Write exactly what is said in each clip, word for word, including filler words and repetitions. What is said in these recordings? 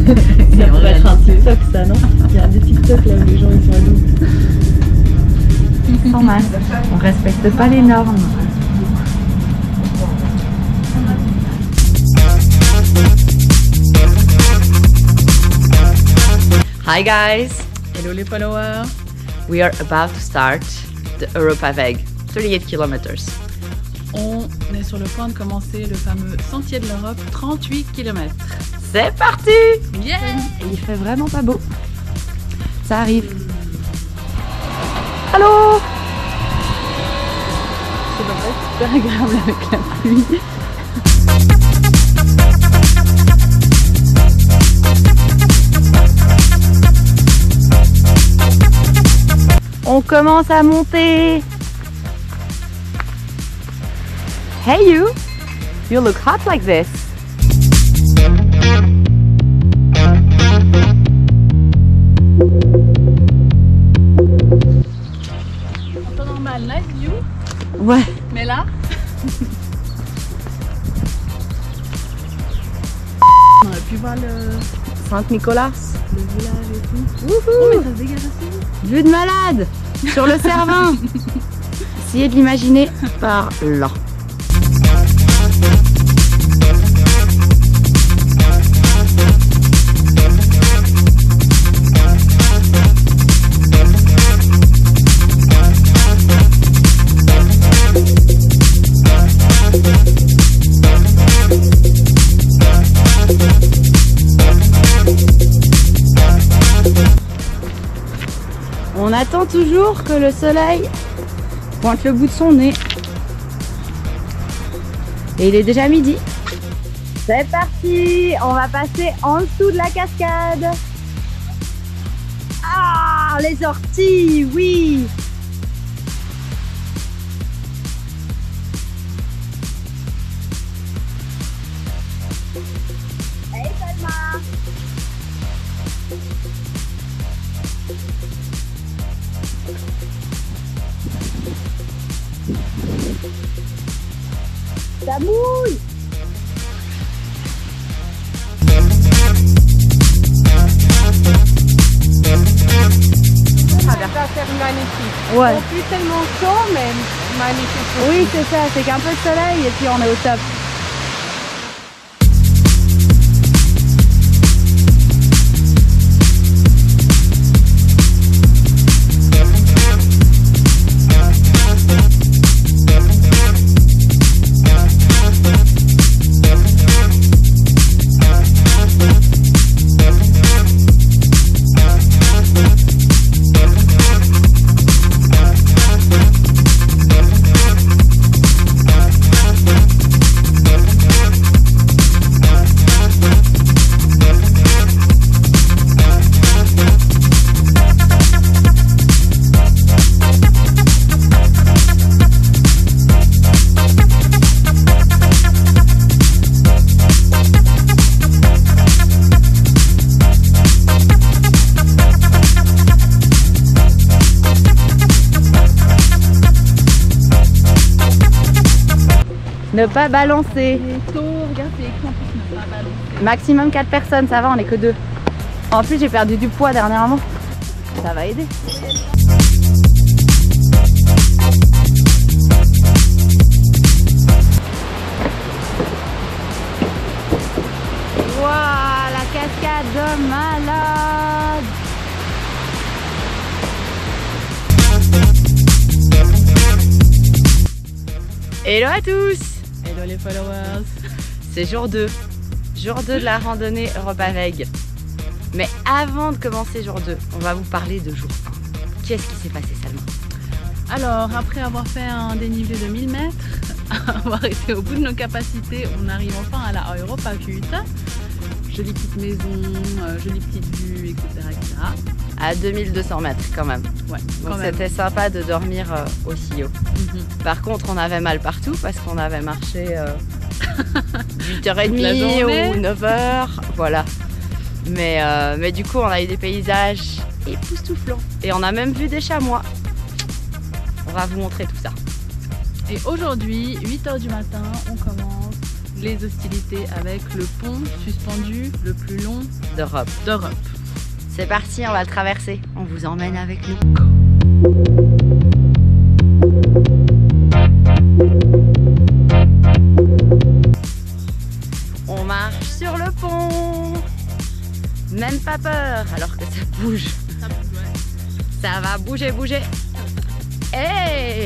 Ça pourrait être un TikTok ça, non? Il y a des TikTok là où les gens ils sont à dos. Sans mal. On respecte pas les normes. Hi guys! Hello les followers! We are about to start the Europaveg, thirty-eight kilometers. On est sur le point de commencer le fameux Sentier de l'Europe, trente-huit kilomètres. C'est parti! Yeah! Et il fait vraiment pas beau. Ça arrive. Allô? Ça devrait être super agréable avec la pluie. On commence à monter. Hey you! You look hot like this. Un peu normal, nice view. Ouais. Mais là, on aurait pu voir le, Saint-Nicolas. le village et tout. Wouhou! Oh mais ça se dégage aussi. Vue de malade sur le Cervin. Essayez de l'imaginer par là. On attend toujours que le soleil pointe le bout de son nez. Et il est déjà midi. C'est parti! On va passer en dessous de la cascade. Ah, les orties, oui! Hey Salma! Ça mouille! Ça va faire magnifique. Ouais. Bon, plus tellement chaud, mais magnifique. Oui, c'est ça, c'est qu'un peu de soleil et puis on est au top. Ne pas balancer. Les taux, regarde, c'est écrit en plus ne pas balancer. Maximum quatre personnes, ça va, on est que deux. En plus, j'ai perdu du poids dernièrement. Ça va aider. Waouh, la cascade de malade. Hello à tous! Hello les followers! C'est jour deux. Jour deux de la randonnée Europaveg. Mais avant de commencer jour deux, on va vous parler de jour un. Qu'est-ce qui s'est passé, Salma? Alors, après avoir fait un dénivelé de mille mètres, avoir été au bout de nos capacités, on arrive enfin à la Europaveg. Jolie petite maison, euh, jolie petite vue, et cetera et cetera. À deux mille deux cents mètres quand même. Ouais, quand Donc même. c'était sympa de dormir euh, aussi haut. Mhm. Par contre, on avait mal partout parce qu'on avait marché euh, huit heures Toute la trente journée. ou neuf heures. Voilà. Mais, euh, mais du coup, on a eu des paysages époustouflants. Et on a même vu des chamois. On va vous montrer tout ça. Et aujourd'hui, huit heures du matin, on commence les hostilités avec le pont suspendu le plus long d'Europe. d'Europe. C'est parti, on va le traverser. On vous emmène avec nous. On marche sur le pont. Même pas peur, alors que ça bouge. Ça, ouais. Ça va bouger, bouger. Hey!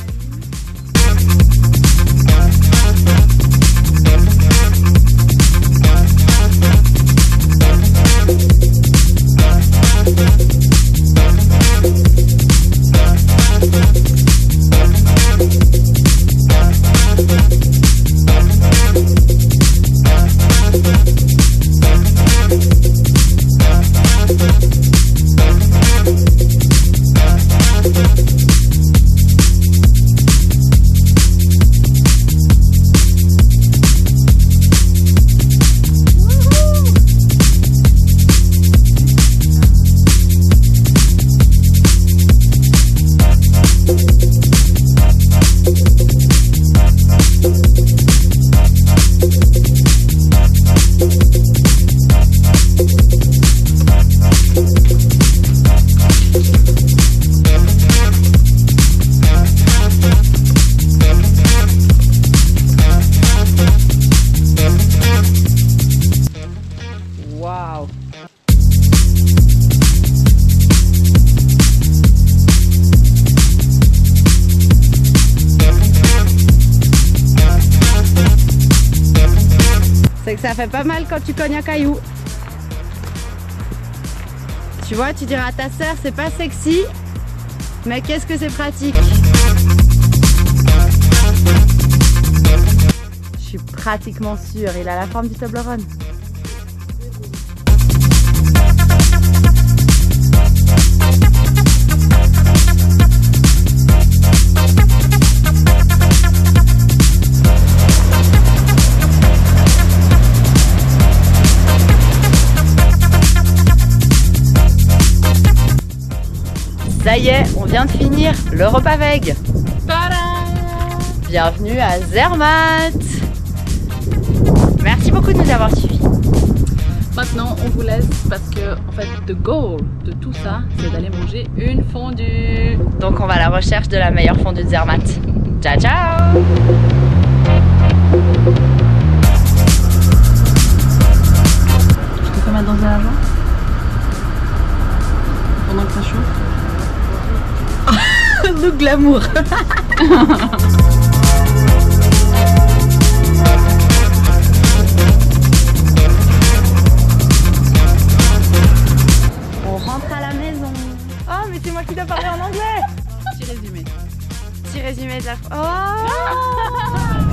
Waouh! C'est que ça fait pas mal quand tu cognes un caillou. Tu vois, tu diras à ta sœur, c'est pas sexy, mais qu'est-ce que c'est pratique. Je suis pratiquement sûre, il a la forme du Toblerone. Ça y est, on vient de finir l'Europaveg. Bienvenue à Zermatt. Merci beaucoup de nous avoir suivis. Maintenant, on vous laisse parce que, en fait, the goal de tout ça, c'est d'aller manger une fondue. Donc, on va à la recherche de la meilleure fondue de Zermatt. Ciao, ciao! Je te fais mettre dans un avant pendant que ça chauffe. Le glamour. On rentre à la maison. Oh, mais c'est moi qui dois parler en anglais. Petit résumé. Petit résumé de la... Oh